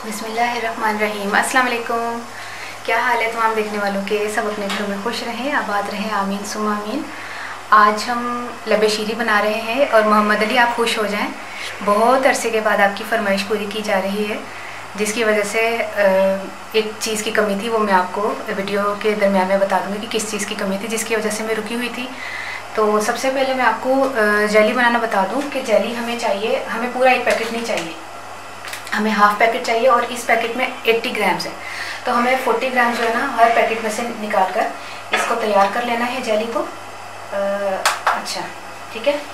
बिस्मिल्लाहिर्रहमानिर्रहीम। अस्सलाम वालेकुम। क्या हाल है तमाम देखने वालों के? सब अपने घरों में खुश रहें, आबाद रहें, आमीन सुम्मा आमीन। आज हम लबे शीरी बना रहे हैं और मोहम्मद अली आप खुश हो जाएं। बहुत अरसे के बाद आपकी फरमाइश पूरी की जा रही है, जिसकी वजह से एक चीज़ की कमी थी, वो मैं आपको वीडियो के दरमियान में बता दूँगी कि किस चीज़ की कमी थी जिसकी वजह से मैं रुकी हुई थी। तो सबसे पहले मैं आपको जेली बनाना बता दूँ कि जेली हमें चाहिए, हमें पूरा एक पैकेट नहीं चाहिए, हमें हाफ़ पैकेट चाहिए और इस पैकेट में 80 ग्राम्स है। तो हमें 40 ग्राम जो है ना हर पैकेट में से निकाल कर इसको तैयार कर लेना है जेली को। अच्छा ठीक है,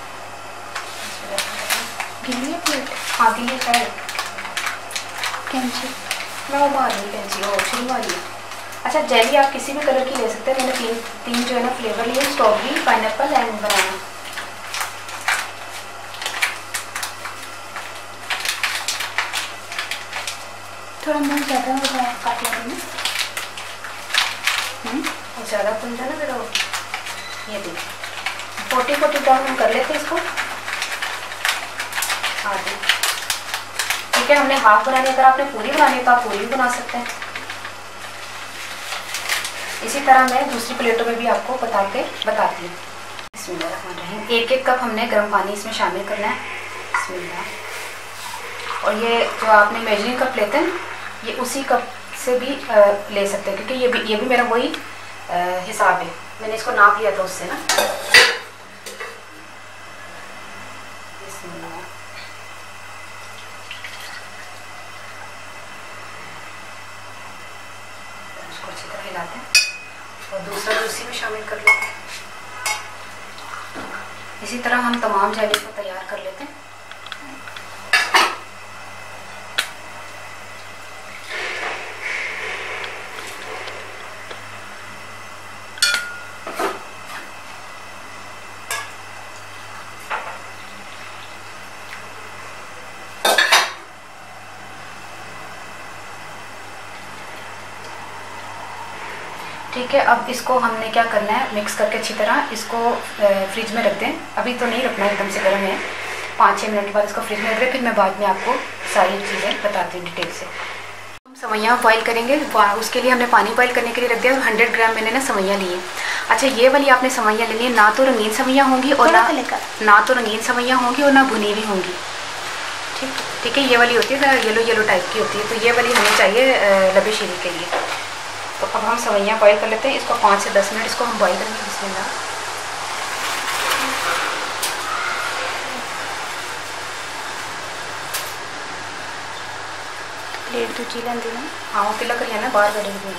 गिली प्लेट। हाँ गिली है, कैंची मैं वो मार रही कैंची और छुरी मारी। अच्छा जेली आप किसी भी कलर की ले सकते हैं। मैंने तीन जो है ना फ्लेवर लिए, स्ट्रॉबेरी, पाइनएप्पल एंड बनाना। थोड़ा मुँह ज़्यादा हो जाए काट लेने में। और ज़्यादा खुल जाए ना फिर ये देखिए 40 ग्राम हम कर लेते हैं इसको। हाँ जी ठीक है, हमने हाफ बनानी है। अगर आपने पूरी बनानी है तो आप पूरी भी बना सकते हैं। इसी तरह मैं दूसरी प्लेटों में भी आपको बताती हूँ। बिस्मिल्लाह। एक कप हमने गर्म पानी इसमें शामिल करना है। बिस्मिल्लाह। और ये जो आपने मेजरिंग कप लेते हैं ये उसी कप से भी ले सकते हैं, क्योंकि ये भी मेरा वही हिसाब है, मैंने इसको नाप लिया था उससे ना। इसको अच्छी तरह हिलाते हैं और दूसरा भी उसी में शामिल कर लेते हैं। इसी तरह हम तमाम जेली को तैयार कर लेते हैं। ठीक है, अब इसको हमने क्या करना है, मिक्स करके अच्छी तरह इसको फ्रिज में रख दें। अभी तो नहीं रखना, एकदम से गर्म है। 5-6 मिनट के बाद इसको फ्रिज में रख दें, फिर मैं बाद में आपको सारी चीज़ें बताती हूँ डिटेल से। हम सवैयाँ बॉयल करेंगे, उसके लिए हमने पानी बॉयल करने के लिए रख दिया और 100 ग्राम मैंने ना सवैयाँ ली हैं। अच्छा ये वाली आपने सवैयाँ लेनी है, ना तो रंगीन सवैयाँ होंगी और ना तो रंगीन सवैयाँ होंगी और ना भुनी हुई होंगी। ठीक है, ये वाली होती है येलो टाइप की होती है, तो ये वाली हमें चाहिए लबे शीरी के लिए। तो अब हम सवैयाँ बॉयल कर लेते हैं। इसको 5 से 10 मिनट इसको हम बॉयल करेंगे। बिस्मिल्लाह। प्लेट दूजी लेंदी ना। हाँ वो पिला करिए ना, बाहर करेंगे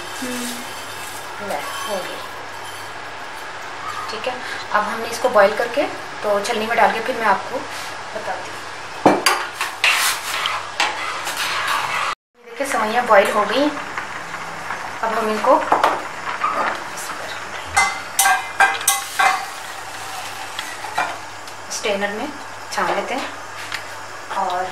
हो गई। ठीक है, अब हमने इसको बॉयल करके तो छलनी में डाल के फिर मैं आपको बताती हूँ। देखिए सवैयाँ बॉयल हो गई। अब हम इनको स्ट्रेनर में छान लेते हैं। और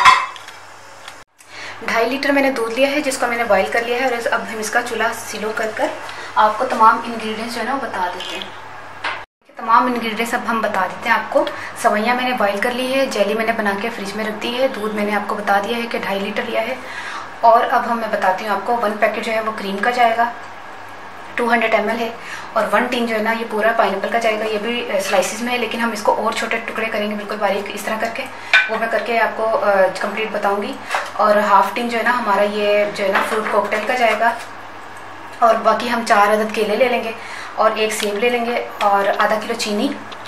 2.5 लीटर मैंने दूध लिया है जिसको मैंने बॉईल कर लिया है। और अब हम इसका चूल्हा स्लो कर आपको तमाम इंग्रेडिएंट्स जो है ना वो बता देते हैं। तमाम इंग्रेडिएंट्स अब हम बता देते हैं आपको। सवैयाँ मैंने बॉईल कर ली है, जेली मैंने बना के फ्रिज में रख दी है, दूध मैंने आपको बता दिया है कि 2.5 लीटर लिया है। और अब मैं बताती हूँ आपको 1 पैकेट जो है वो क्रीम का जाएगा, 200 ml है। और 1 टीन जो है ना ये पूरा पाइनएप्पल का जाएगा। ये भी स्लाइसिस में है, लेकिन हम इसको और छोटे टुकड़े करेंगे बिल्कुल बारीक इस तरह करके, वो मैं करके आपको कंप्लीट बताऊंगी। और हाफ टीन जो है ना हमारा ये जो है ना फ्रूट कॉकटेल का जाएगा। और बाकी हम 4 अदद केले ले लेंगे और 1 सेब ले लेंगे और आधा किलो चीनी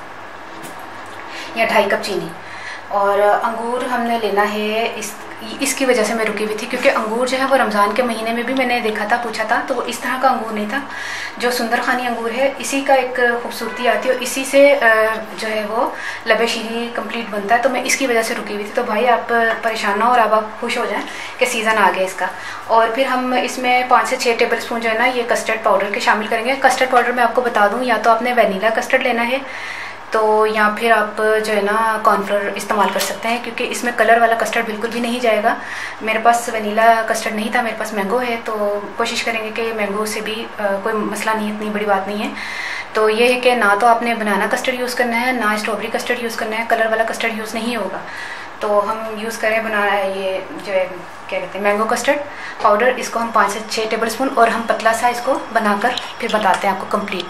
या 2.5 कप चीनी। और अंगूर हमने लेना है। इसकी वजह से मैं रुकी हुई थी क्योंकि अंगूर जो है वो रमज़ान के महीने में भी मैंने देखा था, पूछा था, तो वो इस तरह का अंगूर नहीं था। जो सुंदर खानी अंगूर है इसी का एक खूबसूरती आती है और इसी से जो है वो लबे शीरी कंप्लीट बनता है। तो मैं इसकी वजह से रुकी हुई थी। तो भाई आप परेशान ना हो और आप खुश हो जाएं कि सीज़न आ गया इसका। और फिर हम इसमें 5 से 6 टेबल स्पून जो है ना ये कस्टर्ड पाउडर के शामिल करेंगे। कस्टर्ड पाउडर मैं आपको बता दूँ, या तो आपने वनीला कस्टर्ड लेना है तो या फिर आप जो है ना कॉर्नफ्लोर इस्तेमाल कर सकते हैं, क्योंकि इसमें कलर वाला कस्टर्ड बिल्कुल भी नहीं जाएगा। मेरे पास वनीला कस्टर्ड नहीं था, मेरे पास मैंगो है, तो कोशिश करेंगे कि मैंगो से भी कोई मसला नहीं, इतनी बड़ी बात नहीं है। तो ये है कि ना तो आपने बनाना कस्टर्ड यूज़ करना है, ना स्ट्रॉबेरी कस्टर्ड यूज़ करना है, कलर वाला कस्टर्ड यूज़ नहीं होगा। तो हम यूज़ करें बना ये जो है क्या कहते हैं मैंगो कस्टर्ड पाउडर, इसको हम 5 से 6 टेबलस्पून, और हम पतला सा इसको बनाकर फिर बताते हैं आपको कंप्लीट।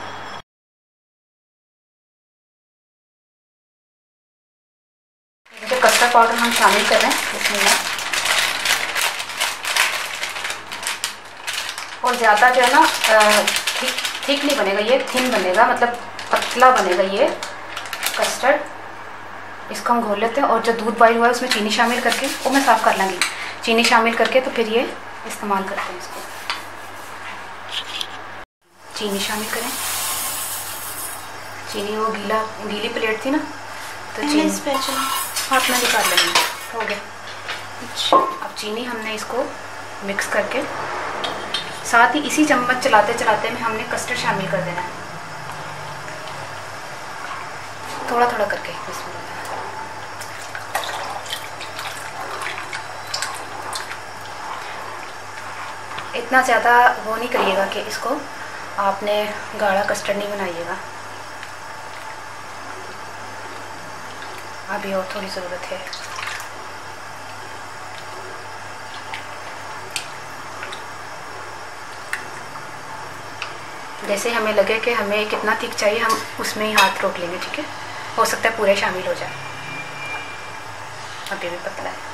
जो कस्टर्ड पाउडर हम शामिल कर रहे हैं इसमें, और ज़्यादा जो है ना ठीक नहीं बनेगा, ये थिन बनेगा, मतलब पतला बनेगा ये कस्टर्ड। इसको हम घोल लेते हैं, और जो दूध बॉईल हुआ है उसमें चीनी शामिल करके, वो मैं साफ़ कर लूँगी, चीनी शामिल करके तो फिर ये इस्तेमाल करते हैं इसको। चीनी शामिल करें, चीनी वो गीली प्लेट थी ना, तो चीनी हाथ में निकाल लेंगे, हो गया। अब चीनी हमने इसको मिक्स करके, साथ ही इसी चम्मच चलाते चलाते में हमने कस्टर्ड शामिल कर देना है, थोड़ा थोड़ा करके इसमें। इतना ज़्यादा वो नहीं करिएगा कि इसको आपने गाढ़ा कस्टर्ड नहीं बनाइएगा, अभी और थोड़ी ज़रूरत है। जैसे हमें लगे कि हमें कितना थिक चाहिए, हम उसमें ही हाथ रोक लेंगे, ठीक है। हो सकता है पूरे शामिल हो जाए, अभी भी पतला है।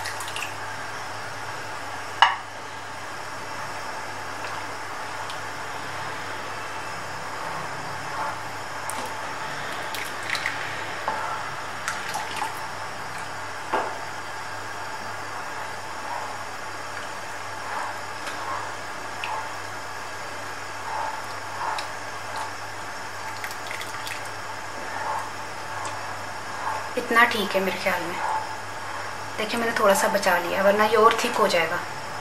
इतना ठीक है मेरे ख्याल में। देखिए मैंने थोड़ा सा बचा लिया, वरना ये और थिक हो जाएगा,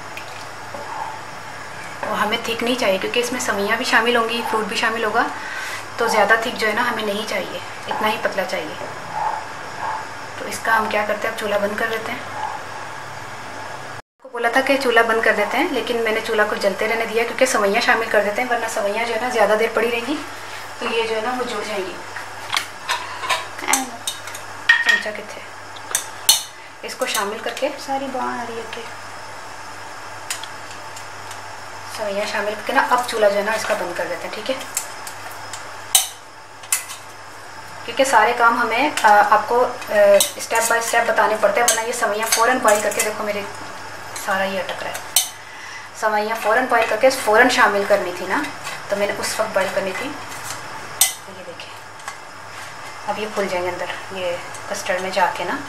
और हमें थिक नहीं चाहिए क्योंकि इसमें सवैयाँ भी शामिल होंगी, फ्रूट भी शामिल होगा, तो ज़्यादा थिक जो है ना हमें नहीं चाहिए, इतना ही पतला चाहिए। तो इसका हम क्या करते हैं, अब चूल्हा बंद कर देते हैं। आपको बोला था कि चूल्हा बंद कर देते हैं, लेकिन मैंने चूल्हा को जलते रहने दिया क्योंकि सवैयाँ शामिल कर देते हैं, वरना सवैयाँ जो है ना ज़्यादा देर पड़ी रहेंगी तो ये जो है ना वो जुड़ जाएंगी। चमचा कितने, इसको शामिल करके सारी बाहर आ रही है कि सवैयाँ शामिल करके ना अब चूल्हा जो है ना इसका बंद कर देते हैं, ठीक है। क्योंकि सारे काम हमें आपको स्टेप बाय स्टेप बताने पड़ते हैं, वरना ये सवैयाँ फ़ौरन बॉईल करके, देखो मेरे सारा ये अटक रहा है, सवैयाँ फ़ौरन बॉईल करके फ़ौरन शामिल करनी थी ना, तो मैंने उस वक्त बॉईल करनी थी। ये देखिए अब ये फूल जाएंगे अंदर ये कस्टर्ड में जाके ना।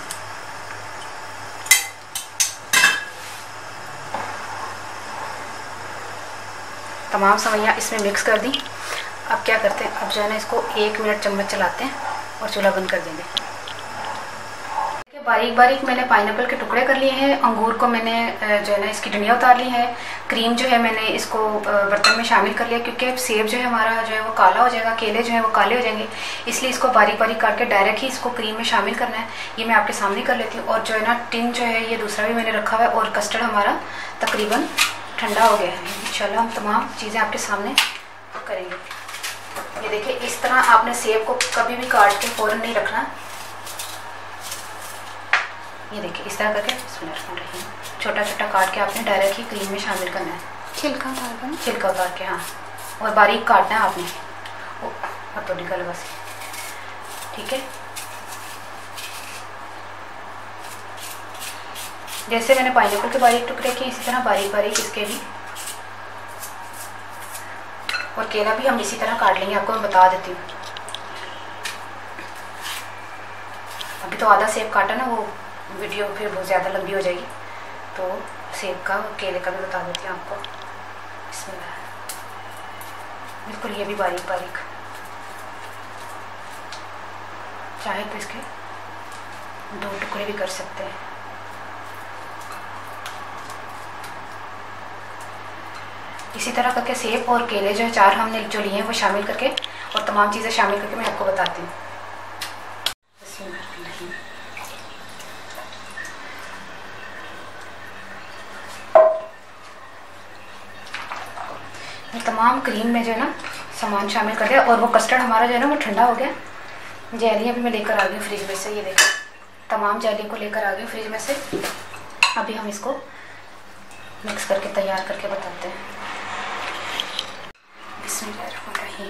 तमाम सवैयाँ इसमें मिक्स कर दी। अब क्या करते हैं, अब जो है ना इसको 1 मिनट चम्मच चलाते हैं और चूल्हा बंद कर देंगे। बारीक बारीक मैंने पाइनएप्पल के टुकड़े कर लिए हैं, अंगूर को मैंने जो है ना इसकी डंडियाँ उतार ली है, क्रीम जो है मैंने इसको बर्तन में शामिल कर लिया क्योंकि सेब जो है हमारा जो है वो काला हो जाएगा, केले जो है वो काले हो जाएंगे, इसलिए इसको बारीक बारीक काट के डायरेक्ट ही इसको क्रीम में शामिल करना है। ये मैं आपके सामने कर लेती हूँ। और जो है ना टिन जो है ये दूसरा भी मैंने रखा हुआ है, और कस्टर्ड हमारा तकरीबन ठंडा हो गया है। इंशाल्लाह हम तमाम चीज़ें आपके सामने करेंगे। ये देखिए इस तरह आपने सेब को कभी भी काट के फ़ौरन नहीं रखना। ये देखिए इस तरह करके छोटा छोटा काट के आपने डायरेक्ट ही क्रीम में शामिल करना है, छिलका उतार कर, छिलका उतार के, हाँ, और बारीक काटना है आपने हथौड़ी का लगा से, ठीक है। जैसे मैंने पाइनएप्पल के बारीक टुकड़े किए इसी तरह बारीक बारीक इसके भी, और केला भी हम इसी तरह काट लेंगे, आपको मैं बता देती हूँ। अभी तो आधा सेब काटा ना, वो वीडियो फिर बहुत ज़्यादा लंबी हो जाएगी, तो सेब का और केले का भी बता देती हूँ आपको। इसमें बिल्कुल ये भी बारीक बारीक, चाहे तो इसके 2 टुकड़े भी कर सकते हैं। इसी तरह करके सेब और केले जो है 4 हमने जो लिए हैं वो शामिल करके, और तमाम चीज़ें शामिल करके मैं आपको बताती हूँ। तमाम क्रीम में जो है ना सामान शामिल कर दिया, और वो कस्टर्ड हमारा जो है ना वो ठंडा हो गया। जेली अभी मैं लेकर आ गई फ्रिज में से, ये देखो तमाम जेली को लेकर आ गई फ्रिज में से। अभी हम इसको मिक्स करके तैयार करके बताते हैं। बिस्मिल्लाहिर्रहमानिर्रहीम।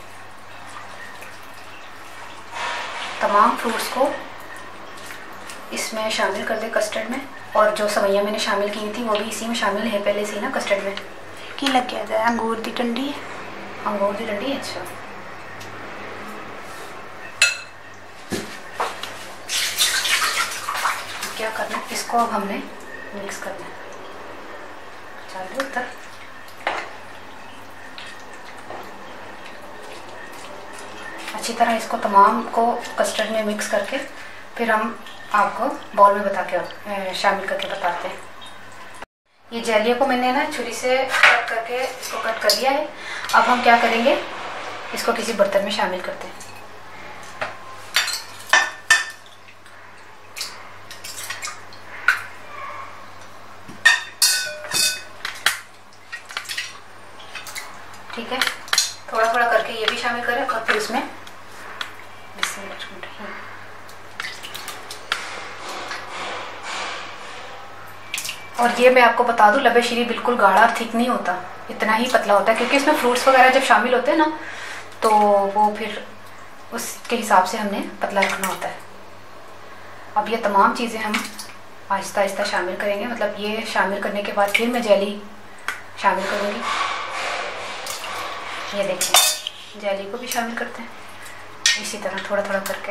तमाम फ्रूट्स को इसमें शामिल कर दे कस्टर्ड में, और जो सवैयाँ मैंने शामिल की थी वो भी इसी में शामिल है पहले से ही ना कस्टर्ड में। की लग गया था अंगूर दी टंडी, अंगूर की डंडी। अच्छा, क्या करना है, इसको अब हमने मिक्स करना है। चलो उधर अच्छी तरह इसको तमाम को कस्टर्ड में मिक्स करके फिर हम आपको बाउल में बता के शामिल करके बताते हैं। ये जेलियों को मैंने ना छुरी से कट करके इसको कट कर लिया है। अब हम क्या करेंगे, इसको किसी बर्तन में शामिल करते हैं। ठीक है, थोड़ा थोड़ा करके ये भी शामिल करें और फिर इसमें और ये मैं आपको बता दूं, लबे शीरी बिल्कुल गाढ़ा और थिक नहीं होता, इतना ही पतला होता है, क्योंकि इसमें फ्रूट्स वगैरह जब शामिल होते हैं ना तो वो फिर उसके हिसाब से हमने पतला रखना होता है। अब ये तमाम चीज़ें हम आहिस्ता आहिस्ता शामिल करेंगे, मतलब ये शामिल करने के बाद फिर मैं जेली शामिल करूँगी। ये देखिए, जेली को भी शामिल करते हैं इसी तरह थोड़ा थोड़ा करके।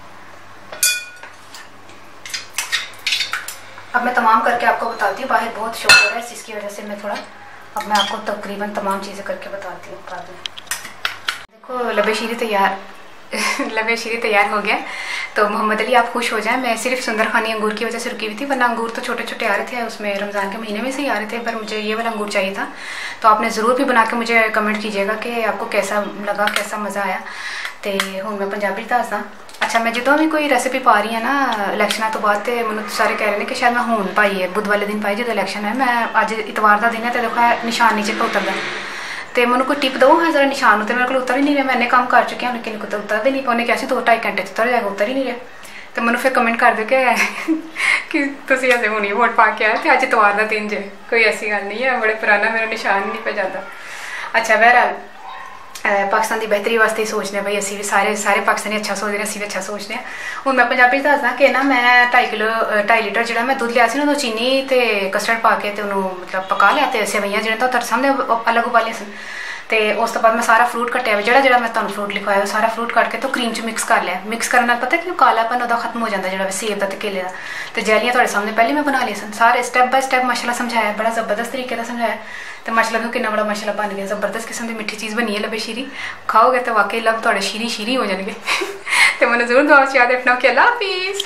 अब मैं तमाम करके आपको बताती हूँ, बाहर बहुत शोर हो रहा है जिसकी वजह से मैं थोड़ा, अब मैं आपको तकरीबन तमाम चीज़ें करके बताती हूँ बाद में। देखो लबे शीरी तैयार लबे शीरी तैयार हो गया। तो मोहम्मद अली आप खुश हो जाएं, मैं सिर्फ सुंदर खानी अंगूर की वजह से रुकी हुई थी, वरना अंगूर तो छोटे छोटे आ रहे थे, उसमें रमज़ान के महीने में से ही आ रहे थे, पर मुझे ये वाला अंगूर चाहिए था। तो आपने ज़रूर भी बना के मुझे कमेंट कीजिएगा कि आपको कैसा लगा, कैसा मज़ा आया। तो हूँ मैं पंजाबी दसदा। अच्छा, मैं जो भी कोई रेसिपी पा रही है ना इलैक्शना तो बाद, मैं सारे कह रहे हैं कि शायद मैं हूँ पाई है बुध वाले दिन पाई जो इलैक्शन है। मैं अज इतवार का दिन है तो देखो निशान नीचे पर उतरदा, तो मैंने कोई टिप दो हाँ जरा निशान उतर, मेरे को उतर ही नहीं रहा। मैंने काम कर चुकी हूँ लेकिन कुछ उतरते नहीं, उन्हें क्या 2-2.5 घंटे उतर जाएगा, उतर ही नहीं रहा। तो मैंने फिर कमेंट कर दो कि तुम अजे हुणी वोट पा के आए तो अज इतवार का दिन जे, कोई ऐसी गल नहीं है, बड़े पुराना मेरा निशान नहीं पे जाता। अच्छा, बहरहाल पाकिस्तान की बेहतरी वास्ते ही सोचने भाई, असी भी सारे पाकिस्तानी अच्छा सोचते हैं, असी भी अच्छा सोचने। हूँ मैं पंजाबी दसदा कि ना मैं 2.5 लीटर जो मैं दुध लिया ना, तो चीनी तो कस्टर्ड पा के मतलब पका लिया, तो सेवइयां जो तुहाडे सामने अलग उबालियां सन। तो उस तो बाद मैं सारा फ्रूट कट्टिया जो मैं तुहानू फ्रूट लिखवाया सारा फ्रूट कट के तो क्रीम च मिक्स कर लिया। मिक्स करने नाल पता कि कालापन उहदा खत्म हो जाता जो सेब का तो केले का। तो जेलियां तुहाडे सामने पहले मैं बना ली सन, सारे स्टैप बाय स्टैप माशाल्लाह समझाया, बड़ा ज़बरदस्त तरीके का समझाया। तो माशाल्लाह कितना बड़ा माशाल्लाह बन गया, ज़बरदस्त किस्म की मिठी चीज़ बनी है लबे शीरी। खाओगे तो वाकई लब तुहाडे शीरी शीरी हो जाएंगे। तो मैंने जरूर दुआ याद रखना कि अल्लाह हाफिज़।